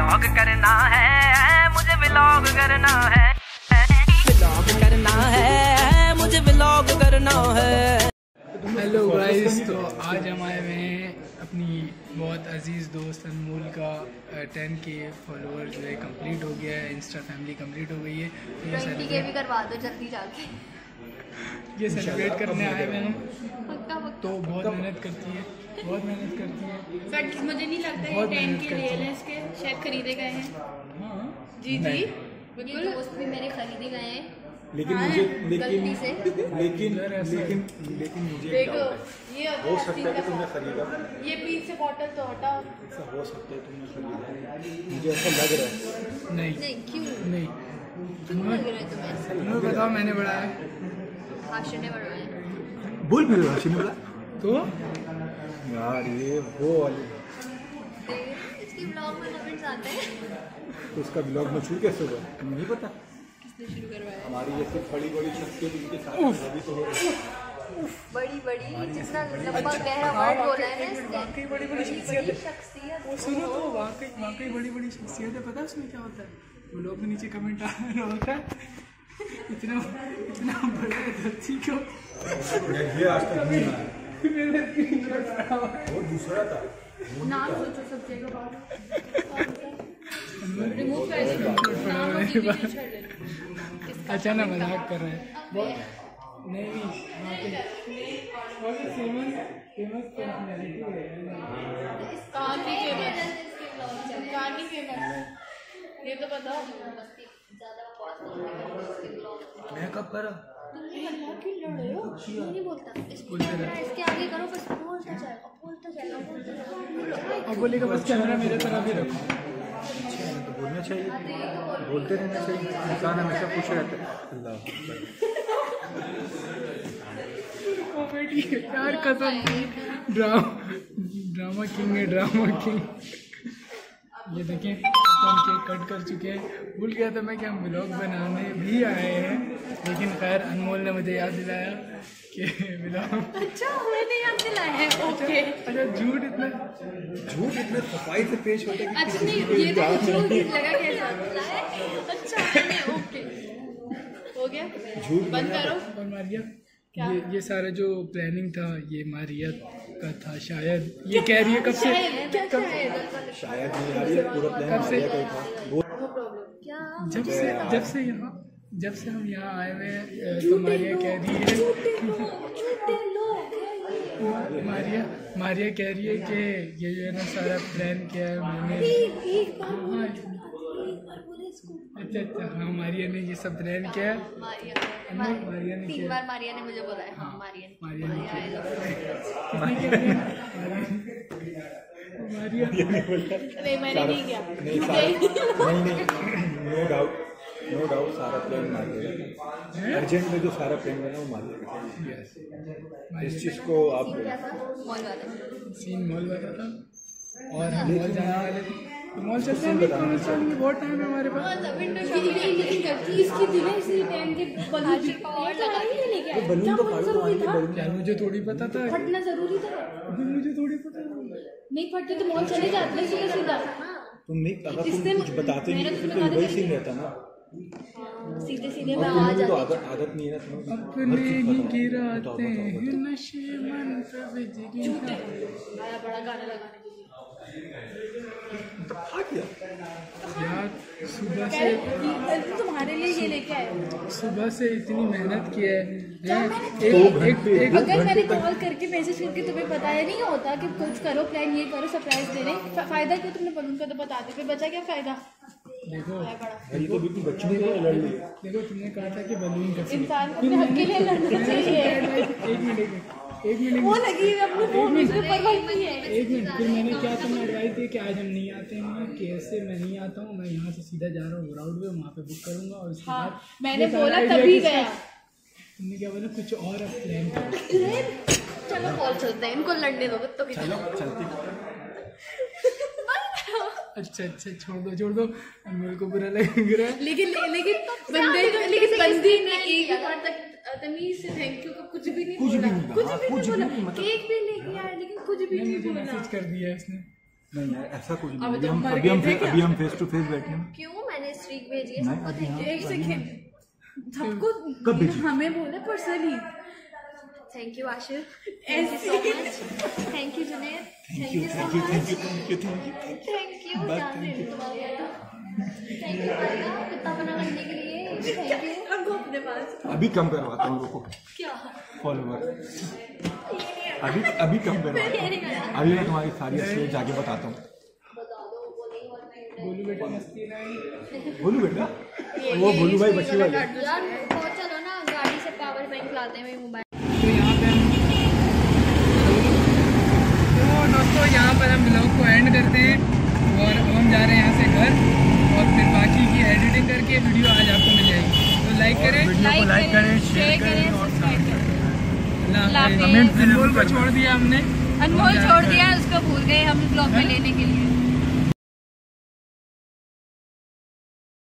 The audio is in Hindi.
व्लॉग करना है, मुझे व्लॉग करना है, व्लॉग करना है, मुझे व्लॉग करना है। हेलो गाइस, तो आज हम आए हुए हैं अपनी बहुत अजीज़ दोस्त अनमोल का 10K फॉलोअर जो है कंप्लीट हो गया है, इंस्टा फैमिली कंप्लीट हो गई है। तो 20K भी करवा दो जल्दी जाके। ये सेलिब्रेट करने आए हुए हम। तो बहुत मेहनत करती है, बहुत मेहनत करती है। बट मुझे नहीं लगता ये 10K रियल है, इसके शायद खरीदे गए हैं। हाँ जी जी बिल्कुल, दोस्त भी मेरे खरीदे गए हैं। लेकिन मुझे गलती से लेकिन मुझे देखो ये हो सकता है कि तुमने खरीदा, ये पीस से बॉटल तो हटाओ। ऐसा हो सकता है तुमने खरीदा, मुझे ऐसा लग रहा है। नहीं नहीं क्यों नहीं, क्यों लग रहा है तुम्हें? तुम्हें बताओ मैंने बढ़ाया हाशिर ने बढ़वाया। बोल फिर राशि बोला तो यार ये वो वाली इसके ब्लॉग में कमेंट्स आते हैं। तो उसका ब्लॉग में शुरू कैसे हुआ तुम्हें नहीं पता? किसने शुरू करवाया? हमारी जैसे बड़ी बड़ी शख्सियत इनके साथ अभी तो हो रही है। बड़ी बड़ी जितना लंबा गहरा वर्ड बोला है ना इसने, वाकई बड़ी बड़ी शख्सियत है। शख्सियत। वो सुनो तो वाकई बड़ी बड़ी शख्सियत है। पता है उसमें क्या होता है? वो लोग के नीचे कमेंट आ रहा होता है इतना बड़ा धरती को ये आज तक नहीं आया, वो दूसरा था। नाम सोचो सब जगह बात। अच्छा ना मजाक कर रहे हैं। नहीं फेमस पर्सनैलिटी है। ये तो बताओ। मैं कब करा? नहीं बोलता इसके आगे करो, बस बोलता जाएगा। अब बोलेगा बस कैमरा मेरे तरफ ही रखो। तो बोलना चाहिए, बोलते रहना चाहिए, इंसान हमेशा खुश रहता है। अल्लाह यार कसम, ड्रामा किंग है, ड्रामा किंग। ये देखें अपन केक कट कर चुके हैं। भूल गया था मैं कि हम व्लॉग बनाने भी आए हैं, लेकिन खैर अनमोल ने मुझे याद दिलाया कि व्लॉग। अच्छा मैंने याद दिलाया है। ओके अच्छा झूठ इतने सफाई से पेश होते हैं। अच्छा नहीं, ये तो झूठ लगा कैसा? अच्छा मैंने ओके हो गया, झूठ बंद करो। और मारिया ये सारा जो प्लानिंग था ये मारिया का था शायद। ये कह रही है कब से, शायद नहीं आ रही है, पूरा प्लान कब से? क्या जब से हम यहाँ आए हुए हैं तो मारिया कह रही है मारिया कह रही है कि ये जो है ना सारा प्लान किया है मैंने। अच्छा हाँ, मारिया ने ये सब प्लान किया है। मारिया ने 3 बार मारिया ने मुझे बोला है। हाँ मारिया नहीं मैंने नहीं किया। नो डाउट सारा प्लान मारिया। अर्जेंट में जो सारा प्लान बना वो मारिया। इस चीज को आप मॉल वाला सीन मॉल वाला था और हम मॉल जाने वाले थे। तो मॉल चलते हैं, बहुत टाइम है हमारे पास। विंडो शॉपिंग इसकी थी ना, इसलिए टाइम के बलून तो फाड़ो, यार मुझे थोड़ी पता था, फटना जरूरी था। मुझे थोड़ी पता था। नहीं फटते तो मॉल चले जाते सीधा। तुम नहीं, अगर तुम कुछ बताते नहीं तो फिर वही सीन रहता ना। सीधे सीधे मैं और आ तुम्हें तो जाती। आदत नहीं है ना तुम्हें। अपने ही गिराते हैं नशे मन पे बिजली। आया बड़ा गाना लगाने के लिए। यार सुबह से तुम्हारे लिए ये लेके आए। सुबह से इतनी मेहनत की है। अगर मैंने कॉल करके मैसेज करके तुम्हें बताया नहीं होता कि कुछ करो प्लान ये करो सरप्राइज दे रहे, फायदा क्या? तुमने बलून का तो बता दे, फिर बचा क्या फायदा? देखो ये तो बिल्कुल बच्चों की तरह लड़ रही है। देखो तुमने कहा था कि बलून का इंसान को अपने हक के लिए लड़ना चाहिए। एक मिनट वो लगी अपने फोन में परवाह नहीं है। एक मिनट, फिर मैंने क्या तुम्हें एडवाइस दी कि आज हम नहीं आते हैं, कैसे मैं नहीं आता हूँ, मैं यहाँ से सीधा जा रहा हूँ ग्राउंड पे, वहाँ पे बुक करूँगा और उसके बाद मैंने बोला तभी गया। तुमने क्या बोला? कुछ और अब प्लान करो। चलो कॉल चलते हैं, इनको लड़ने दो तो अच्छा छोड़ दो मेरे को बुरा लग रहा है। लेकिन बंदे ने एक बार तक तमीज से थैंक यू का कुछ भी नहीं बोला। केक भी लेके आया लेकिन कुछ भी नहीं बोला। मैसेज कर दिया इसने। नहीं यार ऐसा कुछ अब नहीं, तो मर अभी हम गए थे क्या? अभी हम फेस टू फेस बैठे हैं। क्यों मैंने स्ट्रीक भेजी है नहीं, सबको अभी थैंक हाँ। यू एक सेकेंड सबको कब भेजी? हमें बोले पर्सनली थैंक यू आशिर ऐसे thank you Junaid thank you thank you thank you thank you thank you thank you बस, जान thank दे थैंक यू भाईया कितना बना करने के लिए थैंक यू हमको अपने पास अभी कम करवाता हूँ, रुको क्या फॉलोवर अभी कम करवाता हूँ, अभी मैं तुम्हारी सारी असलियत जाके बताता हूँ। बोलू बेटा मस्ती नहीं। बोलू बेटा वो बोलू भाई बच्ची वाले। यार वो चलो ना गाड़ी से पावर बैंक लाते हैं मोबाइल। तो यहाँ पे तो दोस्तों यहाँ पर हम ब्लॉग को एंड करते हैं और अब हम जा रहे हैं यहाँ से घर और फिर बाकी की एडिटिंग करके वीडियो आज आपको मिल जाएगी। तो लाइक करें, वीडियो को लाइक करें, शेयर करें और सब्सक्राइब करें। अल्लाह हाफ़िज़। अनमोल को छोड़ दिया हमने, अनमोल छोड़ दिया, उसको भूल गए हम ब्लॉग में लेने के लिए।